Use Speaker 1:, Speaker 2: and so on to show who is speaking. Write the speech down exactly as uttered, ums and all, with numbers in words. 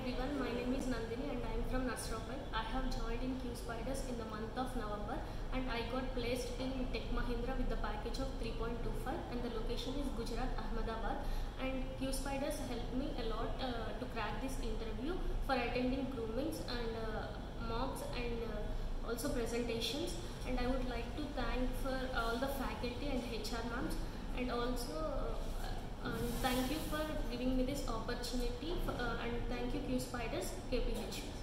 Speaker 1: everyone, my name is Nandini and I am from Nasrapet. I have joined in QSpiders in the month of November and I got placed in Tech Mahindra with the package of three point two five and the location is Gujarat, Ahmedabad, and QSpiders helped me a lot uh, to crack this interview for attending groomings and uh, mocks and uh, also presentations, and I would like to thank for all the faculty and H R ma'ams, and also uh, uh, thank you for giving me this opportunity, uh, and thank you QSpiders K P H B.